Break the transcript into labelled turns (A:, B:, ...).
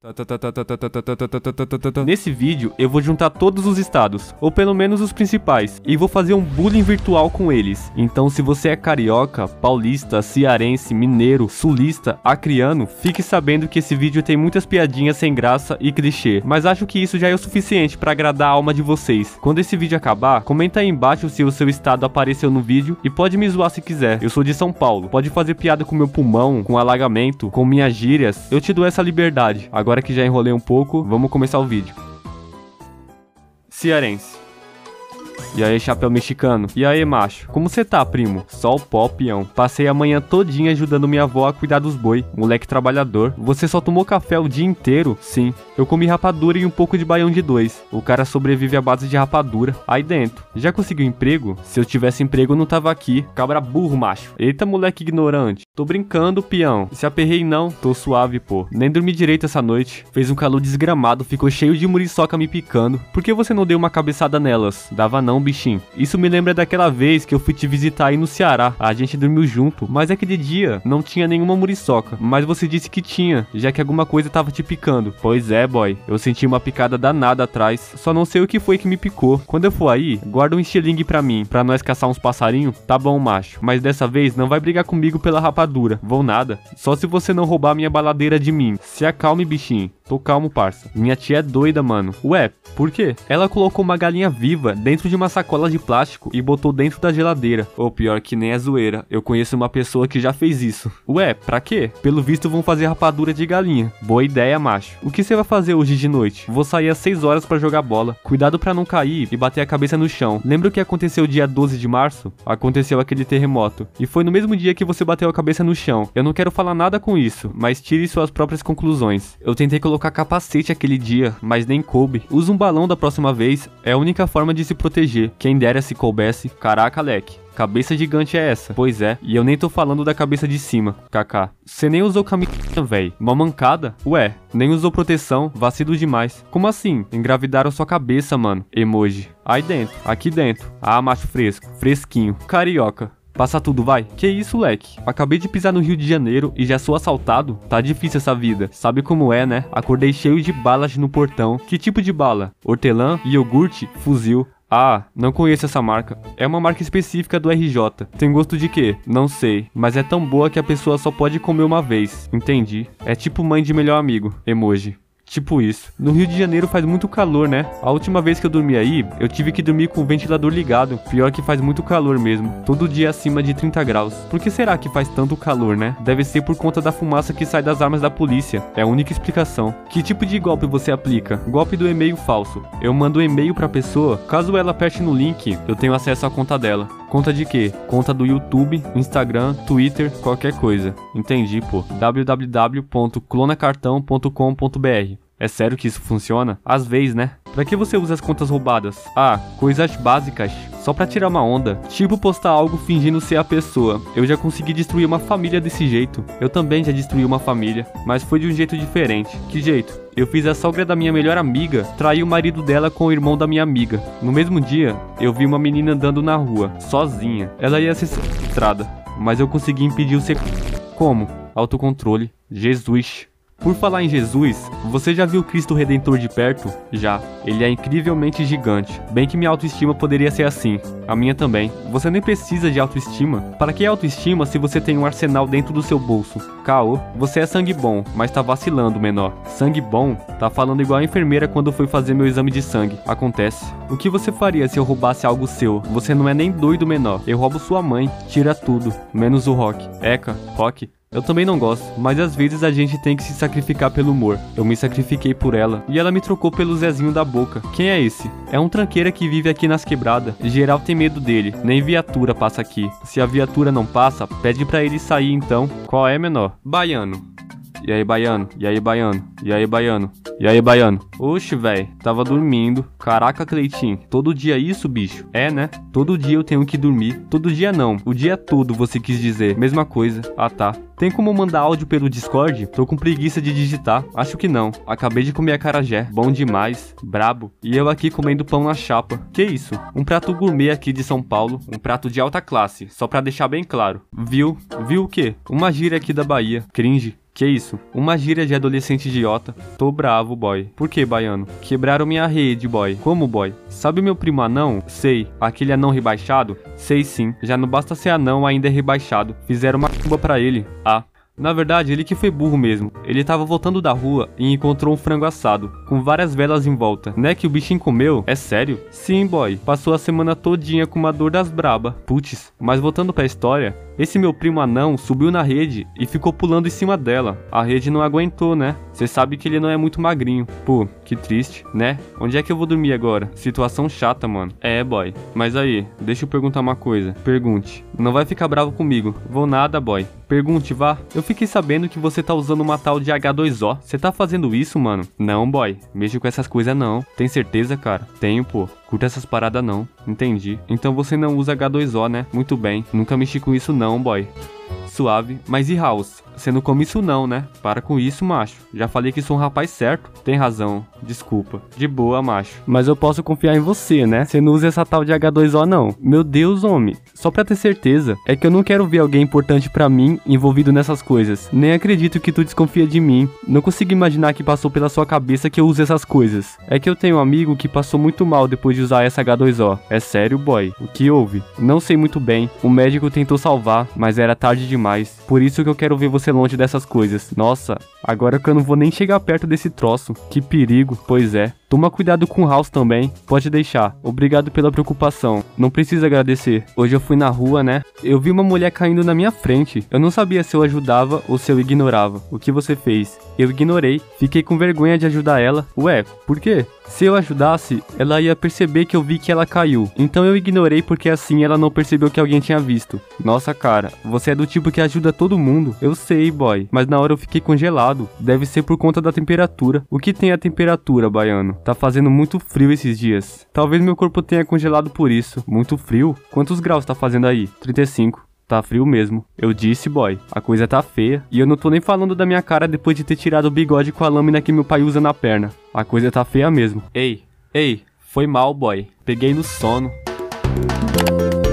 A: Nesse vídeo eu vou juntar todos os estados, ou pelo menos os principais, e vou fazer um bullying virtual com eles. Então se você é carioca, paulista, cearense, mineiro, sulista, acriano, fique sabendo que esse vídeo tem muitas piadinhas sem graça e clichê, mas acho que isso já é o suficiente para agradar a alma de vocês. Quando esse vídeo acabar, comenta aí embaixo se o seu estado apareceu no vídeo e pode me zoar se quiser. Eu sou de São Paulo, pode fazer piada com meu pulmão, com alagamento, com minhas gírias, eu te dou essa liberdade. Agora que já enrolei um pouco, vamos começar o vídeo. Cearense. E aí, chapéu mexicano? E aí, macho? Como cê tá, primo? Só o pó, peão. Passei a manhã todinha ajudando minha avó a cuidar dos boi. Moleque trabalhador. Você só tomou café o dia inteiro? Sim. Eu comi rapadura e um pouco de baião de dois. O cara sobrevive à base de rapadura. Aí dentro. Já conseguiu emprego? Se eu tivesse emprego, eu não tava aqui. Cabra burro, macho. Eita, moleque ignorante. Tô brincando, peão. Se aperrei não, tô suave, pô. Nem dormi direito essa noite. Fez um calor desgramado, ficou cheio de muriçoca me picando. Por que você não deu uma cabeçada nelas? Dava não, bichinho. Isso me lembra daquela vez que eu fui te visitar aí no Ceará. A gente dormiu junto, mas aquele dia não tinha nenhuma muriçoca. Mas você disse que tinha, já que alguma coisa tava te picando. Pois é, boy. Eu senti uma picada danada atrás. Só não sei o que foi que me picou. Quando eu for aí, guarda um estilingue pra mim, pra nós caçar uns passarinhos. Tá bom, macho. Mas dessa vez não vai brigar comigo pela rapadura. Vou nada. Só se você não roubar minha baladeira de mim. Se acalme, bichinho. Tô calmo, parça. Minha tia é doida, mano. Ué, por quê? Ela colocou uma galinha viva dentro de uma sacola de plástico e botou dentro da geladeira. Ou pior que nem é zoeira. Eu conheço uma pessoa que já fez isso. Ué, pra quê? Pelo visto vão fazer rapadura de galinha. Boa ideia, macho. O que você vai fazer hoje de noite? Vou sair às 6 horas pra jogar bola. Cuidado pra não cair e bater a cabeça no chão. Lembra o que aconteceu dia 12 de março? Aconteceu aquele terremoto. E foi no mesmo dia que você bateu a cabeça no chão. Eu não quero falar nada com isso, mas tire suas próprias conclusões. Eu tentei colocar capacete aquele dia, mas nem coube. Usa um balão da próxima vez, é a única forma de se proteger. Quem dera se coubesse. Caraca, leque. Cabeça gigante é essa? Pois é, e eu nem tô falando da cabeça de cima, kkk. Cê nem usou camisinha, véi. Uma mancada? Ué, nem usou proteção, vacilo demais. Como assim? Engravidaram sua cabeça, mano. Emoji. Aí dentro, aqui dentro. Ah, macho fresco, fresquinho, carioca. Passa tudo, vai. Que isso, leque? Acabei de pisar no Rio de Janeiro e já sou assaltado? Tá difícil essa vida. Sabe como é, né? Acordei cheio de balas no portão. Que tipo de bala? Hortelã? Iogurte? Fuzil? Ah, não conheço essa marca. É uma marca específica do RJ. Tem gosto de quê? Não sei. Mas é tão boa que a pessoa só pode comer uma vez. Entendi. É tipo mãe de melhor amigo. Emoji. Tipo isso. No Rio de Janeiro faz muito calor, né? A última vez que eu dormi aí, eu tive que dormir com o ventilador ligado. Pior que faz muito calor mesmo. Todo dia acima de 30 graus. Por que será que faz tanto calor, né? Deve ser por conta da fumaça que sai das armas da polícia. É a única explicação. Que tipo de golpe você aplica? Golpe do e-mail falso. Eu mando um e-mail pra pessoa. Caso ela aperte no link, eu tenho acesso à conta dela. Conta de quê? Conta do YouTube, Instagram, Twitter, qualquer coisa. Entendi, pô. www.clonacartão.com.br. É sério que isso funciona? Às vezes, né? Pra que você usa as contas roubadas? Ah, coisas básicas. Só pra tirar uma onda. Tipo postar algo fingindo ser a pessoa. Eu já consegui destruir uma família desse jeito. Eu também já destruí uma família. Mas foi de um jeito diferente. Que jeito? Eu fiz a sogra da minha melhor amiga trair o marido dela com o irmão da minha amiga. No mesmo dia, eu vi uma menina andando na rua, sozinha. Ela ia ser sequestrada, mas eu consegui impedir o sequestro. Como? Autocontrole. Jesus. Por falar em Jesus, você já viu Cristo Redentor de perto? Já. Ele é incrivelmente gigante. Bem que minha autoestima poderia ser assim. A minha também. Você nem precisa de autoestima. Para que autoestima se você tem um arsenal dentro do seu bolso? Caô, você é sangue bom, mas tá vacilando, menor. Sangue bom? Tá falando igual a enfermeira quando foi fazer meu exame de sangue. Acontece. O que você faria se eu roubasse algo seu? Você não é nem doido, menor. Eu roubo sua mãe. Tira tudo. Menos o rock. Eca, rock. Eu também não gosto, mas às vezes a gente tem que se sacrificar pelo humor. Eu me sacrifiquei por ela, e ela me trocou pelo Zezinho da Boca. Quem é esse? É um tranqueira que vive aqui nas quebradas. Geral tem medo dele, nem viatura passa aqui. Se a viatura não passa, pede pra ele sair então. Qual é, menor? Baiano. E aí, baiano? E aí, baiano? E aí, baiano? E aí, baiano? Oxe, véi, tava dormindo. Caraca, Cleitinho, todo dia isso, bicho? É, né? Todo dia eu tenho que dormir. Todo dia não, o dia todo você quis dizer. Mesma coisa. Ah, tá. Tem como mandar áudio pelo Discord? Tô com preguiça de digitar. Acho que não. Acabei de comer acarajé. Bom demais. Brabo. E eu aqui comendo pão na chapa. Que isso? Um prato gourmet aqui de São Paulo. Um prato de alta classe. Só pra deixar bem claro. Viu? Viu o quê? Uma gíria aqui da Bahia. Cringe. Que isso? Uma gíria de adolescente idiota. Tô bravo, boy. Por que, baiano? Quebraram minha rede, boy. Como, boy? Sabe meu primo anão? Sei. Aquele anão rebaixado? Sei sim. Já não basta ser anão, ainda é rebaixado. Fizeram uma cuba pra ele. Ah. Na verdade, ele que foi burro mesmo. Ele tava voltando da rua e encontrou um frango assado, com várias velas em volta. Né que o bichinho comeu? É sério? Sim, boy. Passou a semana todinha com uma dor das braba. Putz, mas voltando pra história, esse meu primo anão subiu na rede e ficou pulando em cima dela. A rede não aguentou, né? Cê sabe que ele não é muito magrinho. Pô, que triste, né? Onde é que eu vou dormir agora? Situação chata, mano. É, boy. Mas aí, deixa eu perguntar uma coisa. Pergunte. Não vai ficar bravo comigo. Vou nada, boy. Pergunte, vá. Eu fiquei sabendo que você tá usando uma tal de H2O. Você tá fazendo isso, mano? Não, boy. Mexo com essas coisas não. Tem certeza, cara? Tenho, pô. Curta essas paradas não. Entendi. Então você não usa H2O, né? Muito bem. Nunca mexi com isso não, boy. Suave. Mas e House? Você não come isso não, né? Para com isso, macho. Já falei que sou um rapaz certo. Tem razão. Desculpa. De boa, macho. Mas eu posso confiar em você, né? Você não usa essa tal de H2O não. Meu Deus, homem. Só pra ter certeza. É que eu não quero ver alguém importante pra mim envolvido nessas coisas. Nem acredito que tu desconfia de mim. Não consigo imaginar que passou pela sua cabeça que eu uso essas coisas. É que eu tenho um amigo que passou muito mal depois de usar essa H2O. É sério, boy? O que houve? Não sei muito bem. O médico tentou salvar, mas era tarde demais. Por isso que eu quero ver você longe dessas coisas. Nossa, agora que eu não vou nem chegar perto desse troço. Que perigo. Pois é. Toma cuidado com o House também. Pode deixar. Obrigado pela preocupação. Não precisa agradecer. Hoje eu fui na rua, né? Eu vi uma mulher caindo na minha frente. Eu não sabia se eu ajudava ou se eu ignorava. O que você fez? Eu ignorei. Fiquei com vergonha de ajudar ela. Ué, por quê? Se eu ajudasse, ela ia perceber que eu vi que ela caiu. Então eu ignorei porque assim ela não percebeu que alguém tinha visto. Nossa, cara, você é do tipo que ajuda todo mundo. Eu sei, boy. Mas na hora eu fiquei congelado. Deve ser por conta da temperatura. O que tem a temperatura, baiano? Tá fazendo muito frio esses dias. Talvez meu corpo tenha congelado por isso. Muito frio? Quantos graus tá fazendo aí? 35. Tá frio mesmo. Eu disse, boy. A coisa tá feia. E eu não tô nem falando da minha cara depois de ter tirado o bigode com a lâmina que meu pai usa na perna. A coisa tá feia mesmo. Ei, foi mal, boy. Peguei no sono.